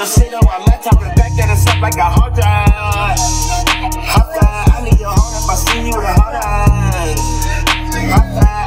your shit on my laptop and back that and stuff like a hard drive. Hot drive, I need your heart if I see you with a hot eye. Hot drive.